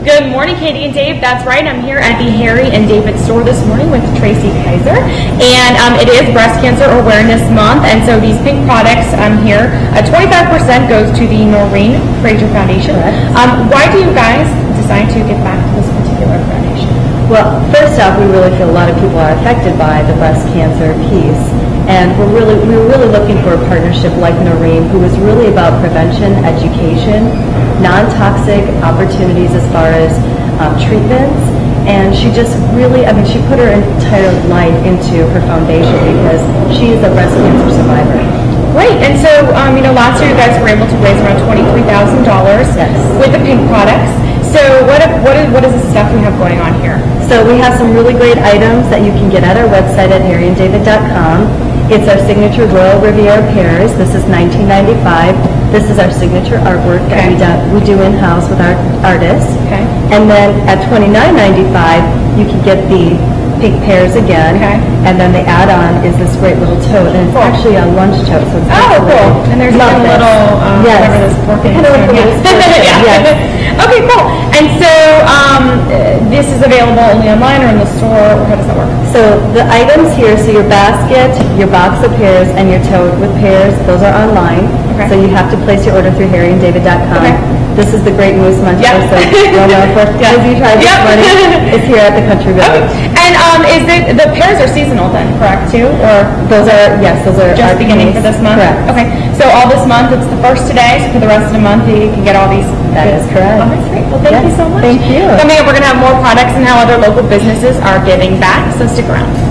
Good morning, Katie and Dave. That's right. I'm here at the Harry and David store this morning with Tracy Kaiser, and it is Breast Cancer Awareness Month, and so these pink products here, 25% goes to the Noreen Fraser Foundation. Why do you guys decide to give back to this particular foundation? Well, first off, we really feel a lot of people are affected by the breast cancer piece, and we're really looking for a partnership like Noreen, who is really about prevention, education, non-toxic opportunities as far as treatments, and she just really, she put her entire life into her foundation because she is a breast cancer survivor. Great. And so, last year you guys were able to raise around $23,000 with the pink products. So what is the stuff we have going on here? So we have some really great items that you can get at our website at harryanddavid.com. It's our signature Royal Riviera pears. This is $19.95. This is our signature artwork that we do in-house with our artists. Okay. And then at $29.95, you can get the pink pears again. Okay. And then the add-on is this great little tote, and it's actually a lunch tote. So it's cool. And there's a little whatever this pork is. Okay, cool. And so this is available only online or in the store, or how does that work? So the items here, so your basket, your box of pears, and your tote with pears, those are online. Okay. So you have to place your order through harryanddavid.com. Okay. This is the Great Moose Munch. So well known for Busy Try This Money. It's here at the Country Village. Okay. And the pears are seasonal then, correct too? Or those are just beginning for this month? Correct. Okay. So all this month, it's the first today, so for the rest of the month you can get all these. That is correct. Oh, that's great. Well, thank you so much. Thank you. Coming up, we're going to have more products and how other local businesses are giving back, so stick around.